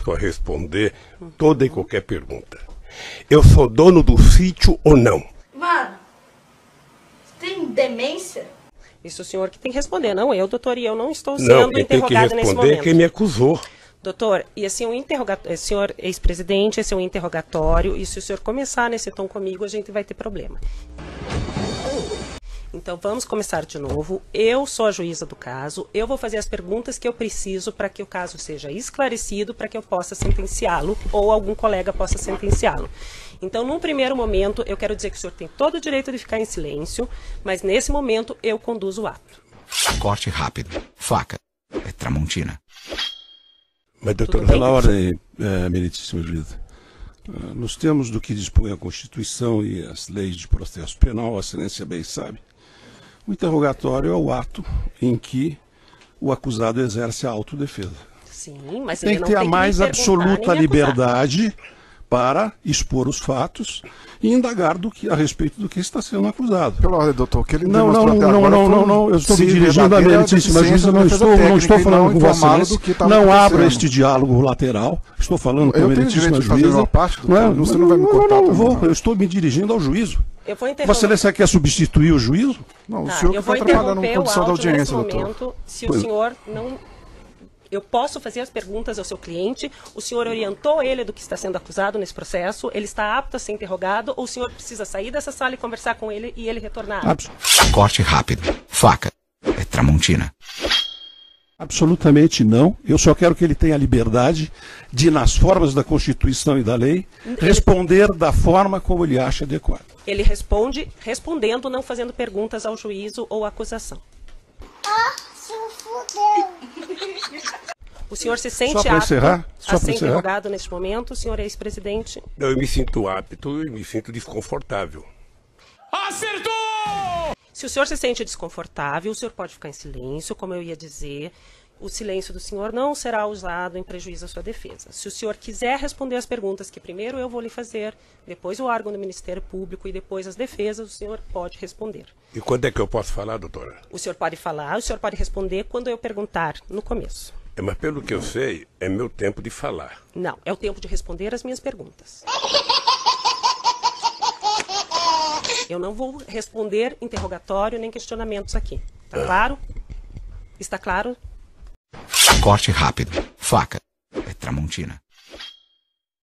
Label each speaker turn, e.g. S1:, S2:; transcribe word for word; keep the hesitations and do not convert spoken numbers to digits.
S1: disposto a responder toda e qualquer pergunta. Eu sou dono do sítio ou não?
S2: Mano, você tem demência?
S3: Isso o senhor que tem que responder, não eu, doutor, e eu não estou sendo
S1: Não, quem tem que
S3: interrogada nesse
S1: responder é
S3: momento.
S1: quem me acusou.
S3: Doutor, e assim, um interrogatório, senhor ex-presidente, esse é um interrogatório, e se o senhor começar nesse tom comigo, a gente vai ter problema. Então, vamos começar de novo. Eu sou a juíza do caso, eu vou fazer as perguntas que eu preciso para que o caso seja esclarecido, para que eu possa sentenciá-lo, ou algum colega possa sentenciá-lo. Então, num primeiro momento, eu quero dizer que o senhor tem todo o direito de ficar em silêncio, mas nesse momento eu conduzo o ato.
S4: Corte rápido. Faca. É Tramontina.
S1: Mas, doutor,
S5: Pela ordem, é, meritíssima juíza, nos termos do que dispõe a Constituição e as leis de processo penal, a excelência bem sabe, o interrogatório é o ato em que o acusado exerce a autodefesa.
S3: Sim, mas
S5: Tem
S3: ele
S5: que
S3: não
S5: ter a
S3: tem que
S5: mais
S3: me perguntar,
S5: absoluta
S3: nem me acusar.
S5: liberdade para expor os fatos e indagar do que, a respeito do que está sendo acusado.
S6: Pela ordem, doutor, que ele
S5: Não,
S6: demonstrou
S5: não,
S6: até
S5: não,
S6: agora
S5: não,
S6: foi
S5: não, não, eu estou me
S6: se
S5: dirigindo à
S6: verdadeira
S5: meritíssima
S6: deficiência
S5: juíza,
S6: da
S5: não
S6: defesa
S5: estou, não
S6: técnica
S5: estou
S6: e
S5: falando
S6: não
S5: com Vossa
S6: informado
S5: Excelência,
S6: do que estava
S5: não abro
S6: acontecendo.
S5: este diálogo lateral, estou falando com a
S6: Eu tenho
S5: meritíssima
S6: direito de fazer
S5: juíza.
S6: uma parte, doutor,
S5: Não, é,
S6: você não vai me cortar
S5: Não, não,
S6: também,
S5: vou,
S6: não.
S5: eu estou me dirigindo ao juízo.
S3: Eu vou interromper.
S5: Vossa Excelência quer substituir o juízo?
S6: Não, o
S3: Tá,
S6: senhor que
S3: eu
S6: está
S3: vou
S6: atrapalhando a
S3: interromper o
S6: condição da
S3: áudio
S6: audiência,
S3: nesse
S6: doutor.
S3: momento. Se
S5: Pois.
S3: o senhor não... Eu posso fazer as perguntas ao seu cliente, o senhor orientou ele do que está sendo acusado nesse processo, ele está apto a ser interrogado, ou o senhor precisa sair dessa sala e conversar com ele e ele retornar?
S5: Abs-
S4: Corte rápido. Faca. É Tramontina.
S5: Absolutamente não. Eu só quero que ele tenha a liberdade de, nas formas da Constituição e da lei, responder da forma como ele acha adequado.
S3: Ele responde respondendo, não fazendo perguntas ao juízo ou à acusação.
S7: Ah, se fudeu.
S3: O senhor se sente
S5: Só para
S3: apto
S5: encerrar? Só
S3: a
S5: para
S3: ser
S5: encerrar?
S3: interrogado neste momento, o senhor ex-presidente?
S1: Eu me sinto apto e me sinto desconfortável.
S3: Se o senhor se sente desconfortável, o senhor pode ficar em silêncio, como eu ia dizer. O silêncio do senhor não será usado em prejuízo à sua defesa. Se o senhor quiser responder as perguntas que primeiro eu vou lhe fazer, depois o órgão do Ministério Público e depois as defesas, o senhor pode responder.
S1: E quando é que eu posso falar, doutora?
S3: O senhor pode falar, o senhor pode responder quando eu perguntar no começo.
S1: É, mas pelo que eu sei, é meu tempo de falar.
S3: Não, é o tempo de responder as minhas perguntas. Eu não vou responder interrogatório nem questionamentos aqui. Tá claro? Está claro?
S4: Corte rápido. Faca. É Tramontina.